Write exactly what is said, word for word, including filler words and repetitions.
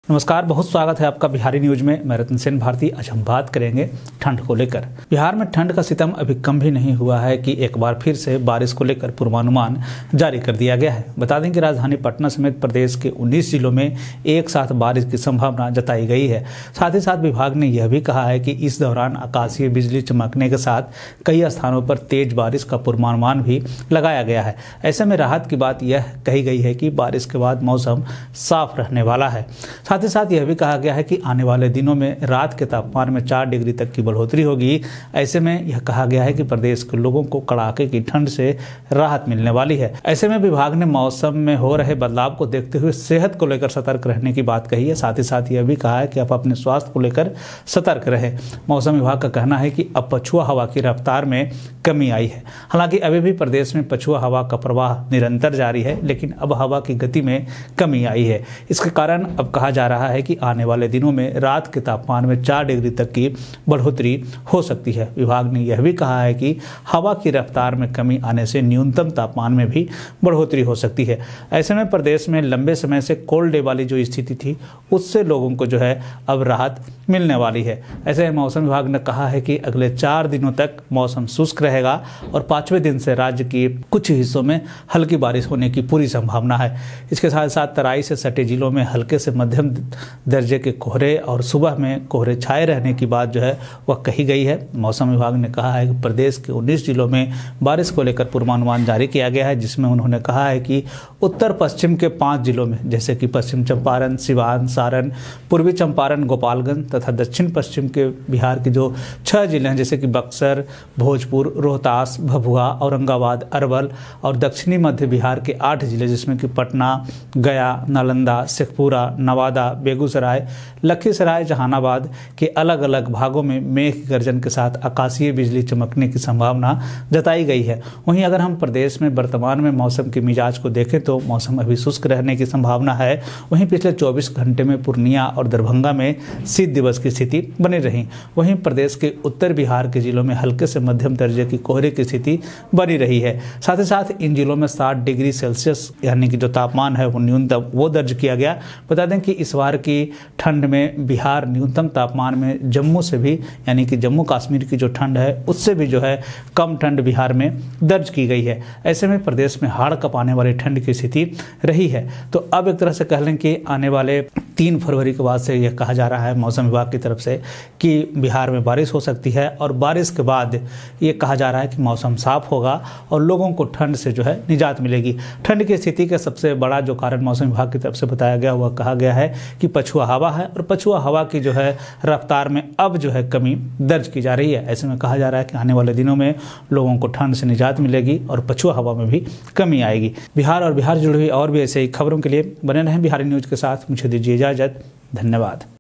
नमस्कार, बहुत स्वागत है आपका बिहारी न्यूज में। मैं रतन सेन भारती। आज हम बात करेंगे ठंड को लेकर। बिहार में ठंड का सितम अभी कम भी नहीं हुआ है कि एक बार फिर से बारिश को लेकर पूर्वानुमान जारी कर दिया गया है। बता दें कि राजधानी पटना समेत प्रदेश के उन्नीस जिलों में एक साथ बारिश की संभावना जताई गई है। साथ ही साथ विभाग ने यह भी कहा है कि इस दौरान आकाशीय बिजली चमकने के साथ कई स्थानों पर तेज बारिश का पूर्वानुमान भी लगाया गया है। ऐसे में राहत की बात यह कही गई है कि बारिश के बाद मौसम साफ रहने वाला है। साथ ही साथ यह भी कहा गया है कि आने वाले दिनों में रात के तापमान में चार डिग्री तक की बढ़ोतरी होगी। ऐसे में यह कहा गया है कि प्रदेश के लोगों को कड़ाके की ठंड से राहत मिलने वाली है। ऐसे में विभाग ने मौसम में हो रहे बदलाव को देखते हुए सेहत को लेकर सतर्क रहने की बात कही है। साथ ही साथ यह भी कहा है कि आप अपने स्वास्थ्य को लेकर सतर्क रहें। मौसम विभाग का कहना है कि अब पछुआ हवा की रफ्तार में कमी आई है। हालांकि अभी भी प्रदेश में पछुआ हवा का प्रवाह निरंतर जारी है, लेकिन अब हवा की गति में कमी आई है। इसके कारण अब कहा जा रहा है कि आने वाले दिनों में रात के तापमान में चार डिग्री तक की बढ़ोतरी हो सकती है। विभाग ने यह भी कहा है कि हवा की रफ्तार में कमी आने से न्यूनतम तापमान में भी बढ़ोतरी हो सकती है। ऐसे में प्रदेश में लंबे समय से कोल्ड डे वाली जो स्थिति थी, उससे लोगों को जो है अब राहत मिलने वाली है। ऐसे में मौसम विभाग ने कहा है कि अगले चार दिनों तक मौसम शुष्क रहेगा और पांचवें दिन से राज्य के कुछ हिस्सों में हल्की बारिश होने की पूरी संभावना है। इसके साथ साथ तराई से सटे जिलों में हल्के से मध्यम दर्जे के कोहरे और सुबह में कोहरे छाए रहने की बात जो है वह कही गई है। मौसम विभाग ने कहा है कि प्रदेश के उन्नीस जिलों में बारिश को लेकर पूर्वानुमान जारी किया गया है, जिसमें उन्होंने कहा है कि उत्तर पश्चिम के पांच जिलों में, जैसे कि पश्चिम चंपारण, सिवान, सारण, पूर्वी चंपारण, गोपालगंज तथा दक्षिण पश्चिम के बिहार के जो छह जिले हैं, जैसे कि बक्सर, भोजपुर, रोहतास, भभुआ, औरंगाबाद, अरवल और दक्षिणी मध्य बिहार के आठ जिले, जिसमें कि पटना, गया, नालंदा, शेखपुरा, नवादा, बेगूसराय, लखीसराय, जहानाबाद के अलग अलग भागों में मेघ गर्जन के साथ आकाशीय बिजली चमकने की संभावना जताई गई है। वहीं अगर हम प्रदेश में वर्तमान में मौसम के मिजाज को देखें तो मौसम अभी शुष्क रहने की संभावना है। वहीं पिछले चौबीस घंटे में पूर्णिया और दरभंगा में शीत दिवस की स्थिति बनी रही। वहीं प्रदेश के उत्तर बिहार के जिलों में हल्के से मध्यम दर्जे की कोहरे की स्थिति बनी रही है। साथ ही साथ इन जिलों में साठ डिग्री सेल्सियस यानी कि जो तापमान है वो न्यूनतम वो दर्ज किया गया। बता दें कि इस बार की ठंड में बिहार न्यूनतम तापमान में जम्मू से भी यानी कि जम्मू कश्मीर की जो ठंड है उससे भी जो है कम ठंड बिहार में दर्ज की गई है। ऐसे में प्रदेश में हाड़ कपाने वाली ठंड की स्थिति रही है। तो अब एक तरह से कह लें कि आने वाले तीन फरवरी के बाद से यह कहा जा रहा है मौसम विभाग की तरफ से कि बिहार में बारिश हो सकती है और बारिश के बाद ये कहा जा रहा है कि मौसम साफ होगा और लोगों को ठंड से जो है निजात मिलेगी। ठंड की स्थिति का सबसे बड़ा जो कारण मौसम विभाग की तरफ से बताया गया वह कहा गया है कि पछुआ हवा है और पछुआ हवा की जो है रफ्तार में अब जो है कमी दर्ज की जा रही है। ऐसे में कहा जा रहा है कि आने वाले दिनों में लोगों को ठंड से निजात मिलेगी और पछुआ हवा में भी कमी आएगी। बिहार और बिहार जुड़ी हुई और भी ऐसे ही खबरों के लिए बने रहें बिहारी न्यूज के साथ। मुझे दीजिए इजाजत। धन्यवाद।